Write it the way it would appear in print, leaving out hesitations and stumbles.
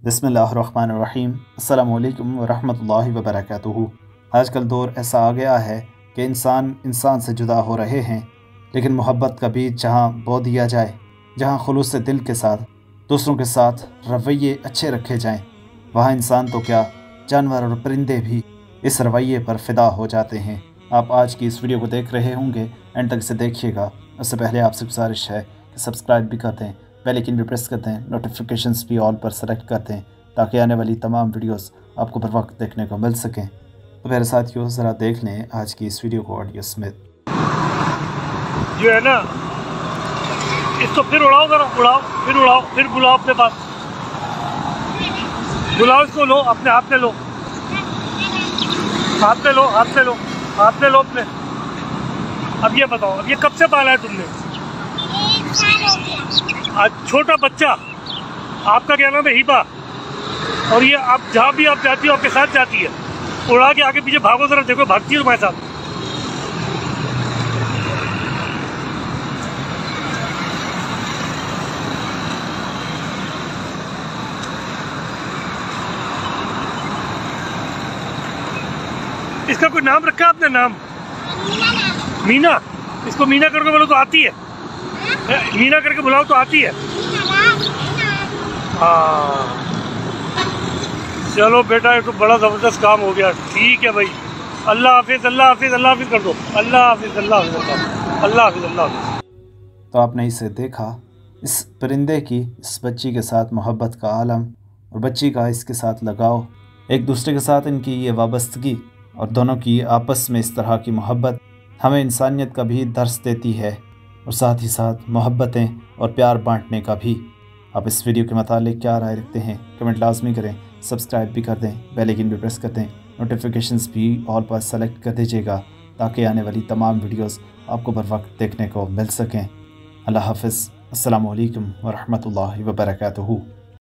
बिस्मिल्लाहिर्रहमानिर्रहीम। अस्सलामु अलैकुम वरहमतुल्लाहि वबरकातुहू। आजकल दौर ऐसा आ गया है कि इंसान से जुदा हो रहे हैं, लेकिन मोहब्बत का बीज जहाँ बो दिया जाए, जहाँ खुलूस दिल के साथ दूसरों के साथ रवैये अच्छे रखे जाएं, वहाँ इंसान तो क्या जानवर और परिंदे भी इस रवैये पर फ़िदा हो जाते हैं। आप आज की इस वीडियो को देख रहे होंगे, एंड तक इसे देखिएगा। उससे पहले आपसे गुजारिश है कि सब्सक्राइब भी कर दें, बेल आइकन भी प्रेस कर दें, नोटिफिकेशंस भी ऑल पर सेलेक्ट कर दें, ताकि आने वाली तमाम वीडियोस आपको बर वक्त देखने को मिल सकें। तो मेरे साथियों, ज़रा देख लें आज की इस वीडियो को ऑडियो समेत। जो है ना, इसको फिर उड़ाओ, जरा उड़ाओ, फिर बुलाओ अपने पास, बुलाओ इसको, लो अपने हाथ में लो, हाथ में लो अपने। अब ये बताओ, अब ये कब से पाला है तुमने? 1 साल हो गया। आज छोटा बच्चा, आपका क्या नाम है? हिबा। और ये आप जहाँ भी आप जाती हो आपके साथ जाती है, उड़ा के आगे पीछे भागो, जरा देखो भागती है तुम्हारे साथ। इसका कोई नाम रखा है आपने? नाम मीना। इसको मीना करके बोलो तो आती है? मीना करके बुलाओ तो आती है? हाँ, चलो बेटा, ये तो बड़ा ज़बरदस्त काम हो गया। ठीक है भाई, अल्लाह हाफिज़, अल्लाह हाफिज़, अल्लाह हाफिज़ कर दो। अल्लाह हाफिज़, अल्लाह हाफिज़, अल्लाह हाफिज़, अल्लाह हाफिज़। तो आपने इसे देखा, इस परिंदे की इस बच्ची के साथ मोहब्बत का आलम और बच्ची का इसके साथ लगाव, एक दूसरे के साथ इनकी ये वाबस्तगी और दोनों की आपस में इस तरह की मोहब्बत हमें इंसानियत का भी दर्स देती है, और साथ ही साथ मोहब्बतें और प्यार बांटने का भी। आप इस वीडियो के मुतालिक क्या राय रखते हैं? कमेंट लाजमी करें, सब्सक्राइब भी कर दें, बेल आइकन भी प्रेस कर दें, नोटिफिकेशंस भी ऑल पर सेलेक्ट कर दीजिएगा, ताकि आने वाली तमाम वीडियोस आपको बर वक्त देखने को मिल सकें। अल्लाह हाफ़िज़। अस्सलामु अलैकुम वरहमतुल्लाहि वबरकातुहू।